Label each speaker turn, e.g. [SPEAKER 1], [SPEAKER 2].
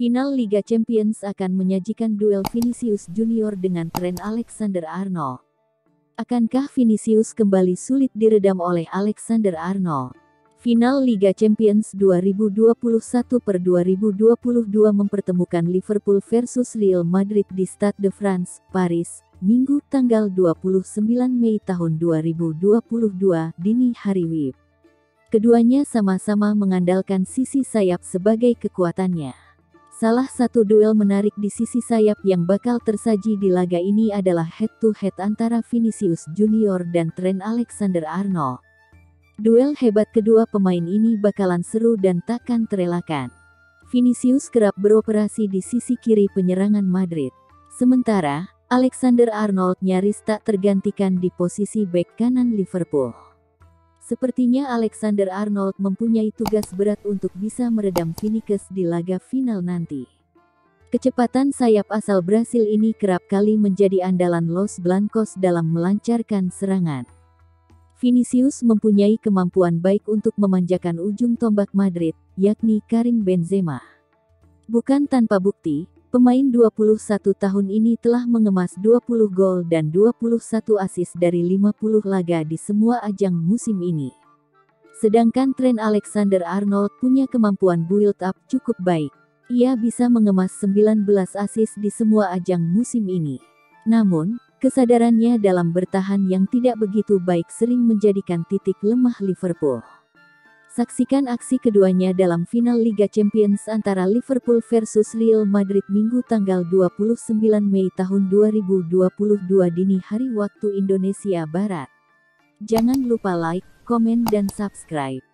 [SPEAKER 1] Final Liga Champions akan menyajikan duel Vinicius Junior dengan Trent Alexander-Arnold. Akankah Vinicius kembali sulit diredam oleh Alexander-Arnold? Final Liga Champions 2021/2022 mempertemukan Liverpool versus Real Madrid di Stade de France, Paris, Minggu tanggal 29 Mei tahun 2022 dini hari WIB. Keduanya sama-sama mengandalkan sisi sayap sebagai kekuatannya. Salah satu duel menarik di sisi sayap yang bakal tersaji di laga ini adalah head-to-head antara Vinicius Junior dan Trent Alexander-Arnold. Duel hebat kedua pemain ini bakalan seru dan takkan terelakkan. Vinicius kerap beroperasi di sisi kiri penyerangan Madrid. Sementara, Alexander-Arnold nyaris tak tergantikan di posisi bek kanan Liverpool. Sepertinya Alexander-Arnold mempunyai tugas berat untuk bisa meredam Vinicius di laga final nanti. Kecepatan sayap asal Brasil ini kerap kali menjadi andalan Los Blancos dalam melancarkan serangan. Vinicius mempunyai kemampuan baik untuk memanjakan ujung tombak Madrid, yakni Karim Benzema. Bukan tanpa bukti, pemain 21 tahun ini telah mengemas 20 gol dan 21 assist dari 50 laga di semua ajang musim ini. Sedangkan Trent Alexander-Arnold punya kemampuan build up cukup baik. Ia bisa mengemas 19 assist di semua ajang musim ini. Namun, kesadarannya dalam bertahan yang tidak begitu baik sering menjadikan titik lemah Liverpool. Saksikan aksi keduanya dalam final Liga Champions antara Liverpool versus Real Madrid Minggu tanggal 29 Mei tahun 2022 dini hari waktu Indonesia Barat. Jangan lupa like, komen dan subscribe.